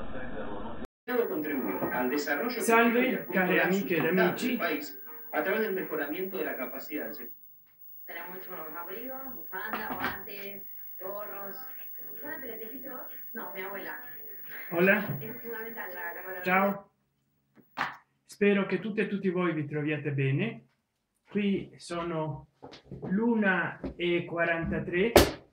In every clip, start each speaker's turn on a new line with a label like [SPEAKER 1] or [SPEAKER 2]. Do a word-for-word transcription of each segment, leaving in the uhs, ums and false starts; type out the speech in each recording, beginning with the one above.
[SPEAKER 1] Contribuir al desarrollo.
[SPEAKER 2] Salve, care amiche ed amici.
[SPEAKER 1] País a través del mejoramiento de la capacidad de...
[SPEAKER 3] Tenemos mucho abrigo, bufanda, guantes, gorros. ¿Bufanda te la tejiste vos? No, mi abuela.
[SPEAKER 2] Hola.
[SPEAKER 3] Es fundamental la, la mano.
[SPEAKER 2] Ciao. Spero che tutte e tutti voi vi troviate bene. Qui sono l'una e quarantatré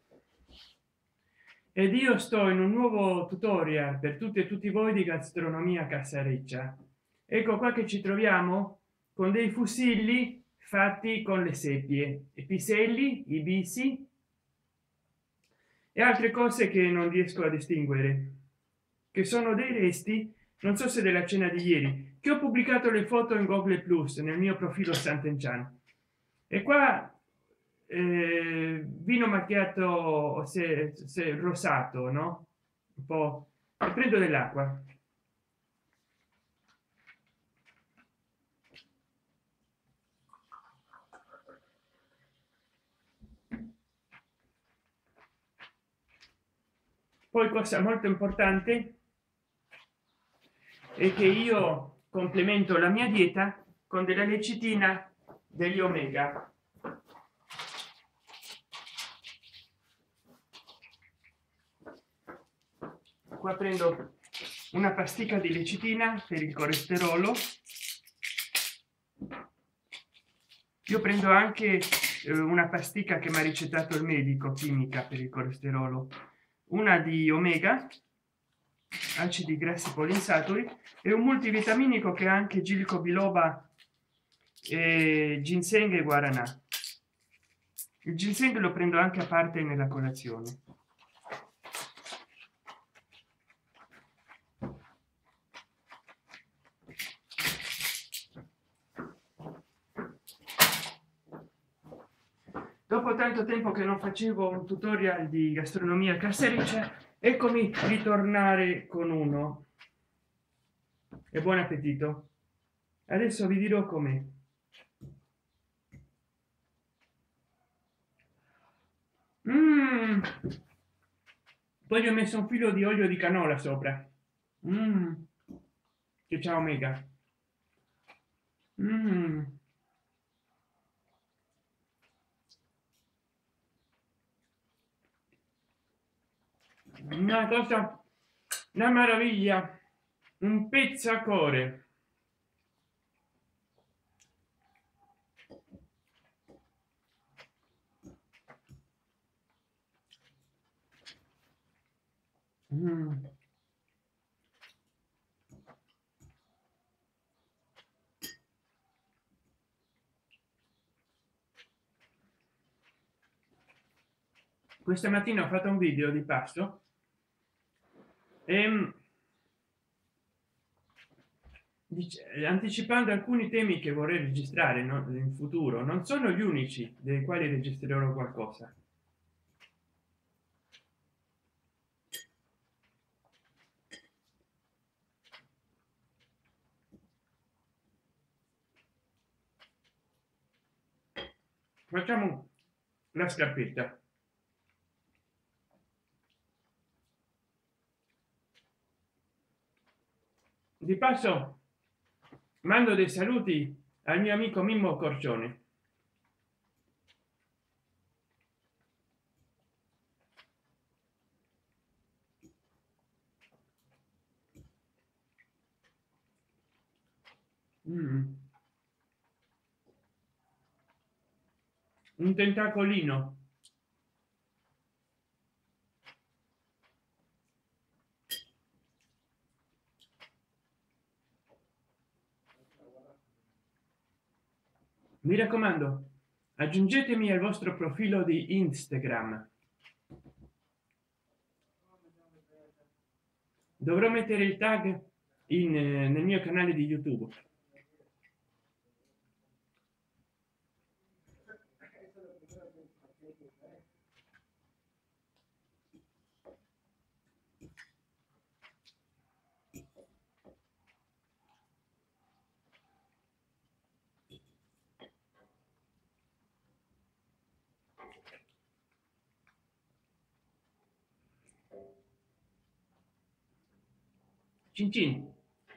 [SPEAKER 2] ed io sto in un nuovo tutorial per tutte e tutti voi di gastronomia casareccia. Ecco qua che ci troviamo con dei fusilli fatti con le seppie, i piselli, i bisi e altre cose che non riesco a distinguere, che sono dei resti, non so se della cena di ieri, che ho pubblicato le foto in Google Plus nel mio profilo Sant'Enchan. E qua eh, vino macchiato, se, se rosato, no, un po'. E prendo dell'acqua. Poi, cosa molto importante è che io complemento la mia dieta con della lecitina degli omega. Qua prendo una pasticca di lecitina per il colesterolo. Io prendo anche eh, una pasticca che mi ha ricettato il medico, chimica per il colesterolo, una di omega, acidi grassi poliinsaturi, e un multivitaminico che ha anche ginkgo biloba, e ginseng e guaranà. Il ginseng lo prendo anche a parte nella colazione. Dopo tanto tempo che non facevo un tutorial di gastronomia casereccia, eccomi ritornare con uno. E buon appetito. Adesso vi dirò com'è. Mm. Poi gli ho messo un filo di olio di canola sopra. Mm. Che c'ha omega. Mm. Una cosa, una meraviglia, un pezzacore. Mm. Questa mattina ho fatto un video di pasto e dice, anticipando alcuni temi che vorrei registrare, no, in futuro. Non sono gli unici dei quali registrerò qualcosa. Facciamo la scarpetta. Di passo mando dei saluti al mio amico Mimmo Corcione. Mm. Un tentacolino. Mi raccomando, aggiungetemi al vostro profilo di Instagram. Dovrò mettere il tag in, eh, nel mio canale di YouTube. cin cin.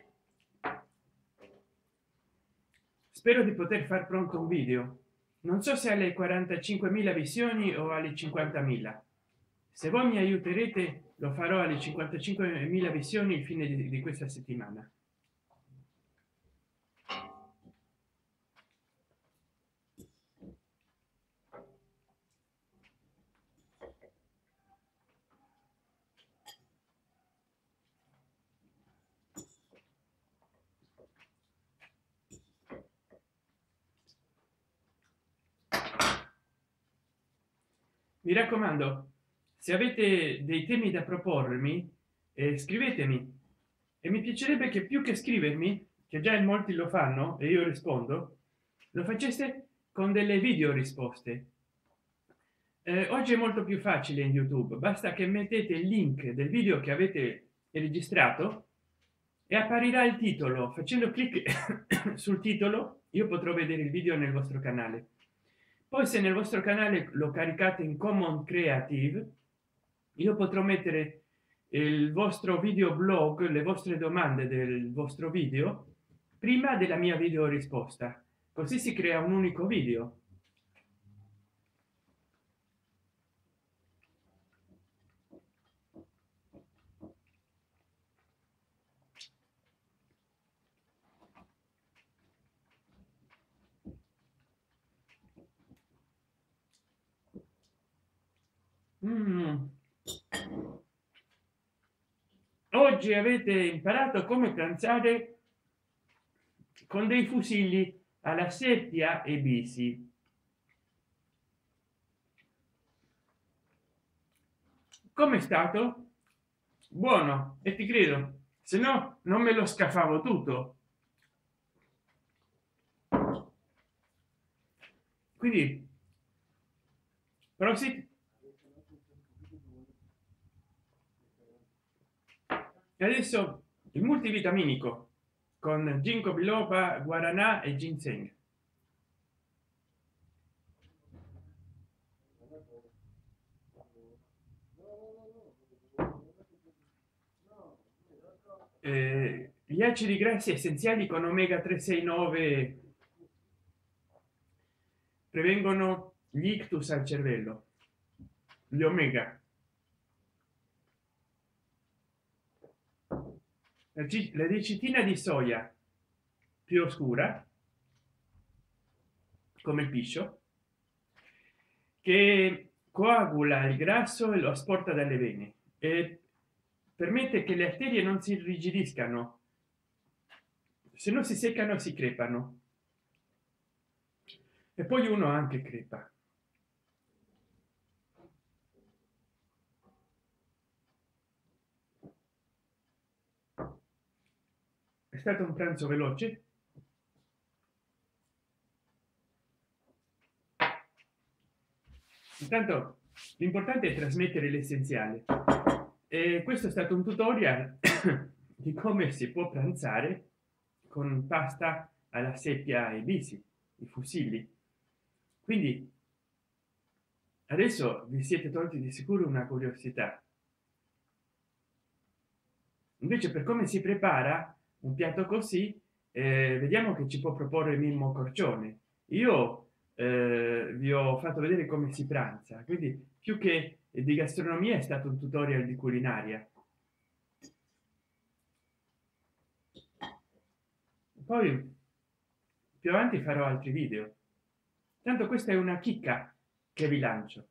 [SPEAKER 2] Spero di poter far pronto un video, non so se alle quarantacinquemila visioni o alle cinquantamila. Se voi mi aiuterete lo farò alle cinquantacinquemila visioni il fine di, di questa settimana. Mi raccomando, se avete dei temi da propormi, eh, scrivetemi, e mi piacerebbe che più che scrivermi, che già in molti lo fanno e io rispondo, lo faceste con delle video risposte. Eh, oggi è molto più facile in YouTube, basta che mettete il link del video che avete registrato e apparirà il titolo. Facendo clic sul titolo io potrò vedere il video nel vostro canale. Poi se nel vostro canale lo caricate in Common Creative, io potrò mettere il vostro video blog, le vostre domande del vostro video prima della mia video risposta, così si crea un unico video. Mm. Oggi avete imparato come pranzare con dei fusilli alla seppia e bisi. Com'è stato? Buono, e ti credo, se no non me lo scaffavo tutto. Quindi prosit. E adesso il multivitaminico con ginkgo biloba, guaranà e ginseng. Eh, gli acidi grassi essenziali con omega tre sei nove prevengono gli ictus al cervello. Gli omega, la dicitina di soia più oscura come il piscio, che coagula il grasso e lo asporta dalle vene e permette che le arterie non si irrigidiscano, se no si seccano e si crepano, e poi uno anche crepa. È stato un pranzo veloce. Intanto l'importante è trasmettere l'essenziale, e questo è stato un tutorial di come si può pranzare con pasta alla seppia e bisi, i fusilli. Quindi adesso vi siete tolti di sicuro una curiosità. Invece, per come si prepara un piatto così, eh, vediamo che ci può proporre Mimmo Corcione. Io eh, vi ho fatto vedere come si pranza, quindi più che di gastronomia è stato un tutorial di culinaria. Poi più avanti farò altri video, tanto questa è una chicca che vi lancio.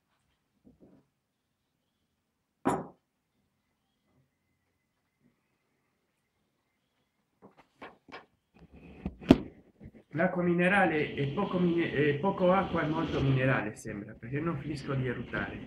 [SPEAKER 2] L'acqua minerale è poco, mine è poco acqua e molto minerale, sembra, perché non finisco di eruttare.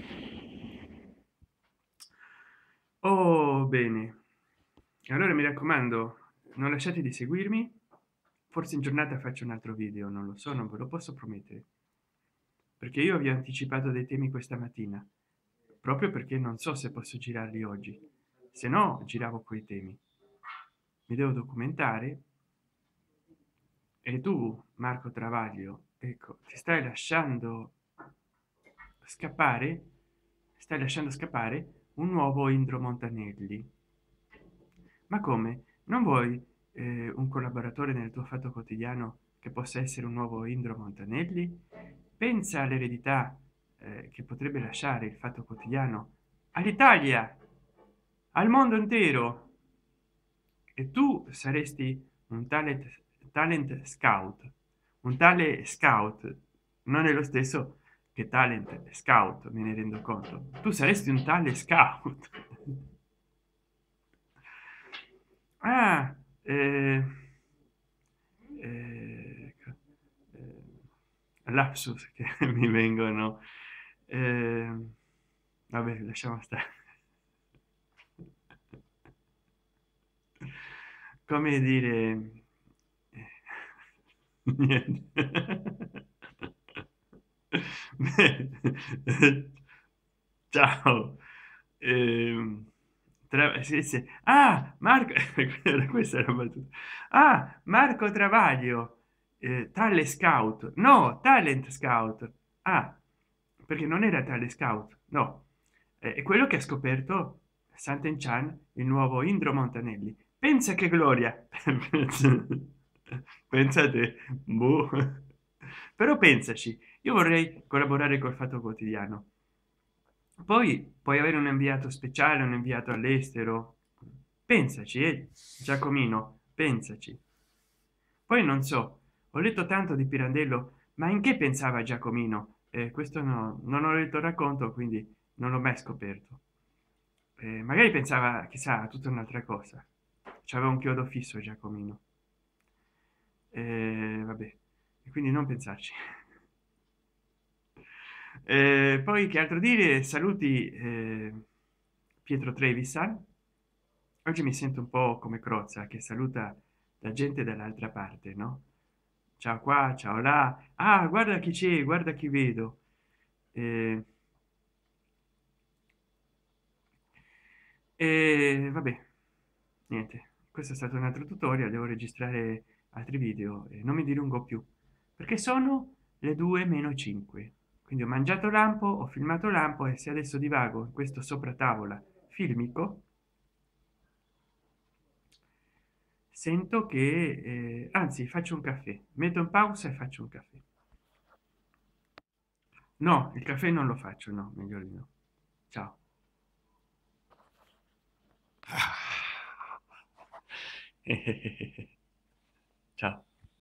[SPEAKER 2] Oh, bene, allora mi raccomando, non lasciate di seguirmi. Forse in giornata faccio un altro video, non lo so, non ve lo posso promettere, perché io vi ho anticipato dei temi questa mattina, proprio perché non so se posso girarli oggi, se no giravo quei temi. Mi devo documentare. E tu, Marco Travaglio, ecco, ti stai lasciando scappare, stai lasciando scappare un nuovo Indro Montanelli. Ma come, non vuoi eh, un collaboratore nel tuo Fatto Quotidiano che possa essere un nuovo Indro Montanelli? Pensa all'eredità eh, che potrebbe lasciare il Fatto Quotidiano all'Italia, al mondo intero, e tu saresti un talent talent scout. Un tale scout non è lo stesso che talent scout, me ne rendo conto. Tu saresti un tale scout. Ah, eh, eh, eh, lapsus che mi vengono. Eh, vabbè, lasciamo stare. Come dire, eh, niente. Ciao. Ehm, tra- sì, sì. Ah, Marco, questa era battuta. Ah, Marco Travaglio, eh, tale scout. No, talent scout. Ah, perché non era tale scout. No, Eh, è quello che ha scoperto Santen Chan, il nuovo Indro Montanelli. Pensa che gloria. Pensate, boh. Però pensaci, io vorrei collaborare col Fatto Quotidiano. Poi puoi avere un inviato speciale, un inviato all'estero. Pensaci, eh, Giacomino, pensaci. Poi non so, ho letto tanto di Pirandello, ma in che pensava Giacomino? Eh, questo no, non ho letto il racconto, quindi non l'ho mai scoperto. Eh, magari pensava, chissà, a tutta un'altra cosa. C'aveva un chiodo fisso Giacomino. Eh, vabbè, e quindi non pensarci. Eh, poi che altro dire? Saluti eh, Pietro Trevisan. Oggi mi sento un po' come Crozza che saluta la gente dall'altra parte, no? Ciao qua, ciao là. Ah, guarda chi c'è, guarda chi vedo. Eh, e vabbè, niente, questo è stato un altro tutorial. Devo registrare altri video e non mi dilungo più perché sono le due meno cinque. Quindi ho mangiato lampo, ho filmato lampo e se adesso divago in questo sopra tavola filmico, sento che eh, anzi faccio un caffè, metto in pausa e faccio un caffè. No, il caffè non lo faccio, no, meglio di no. Ciao. Ciao.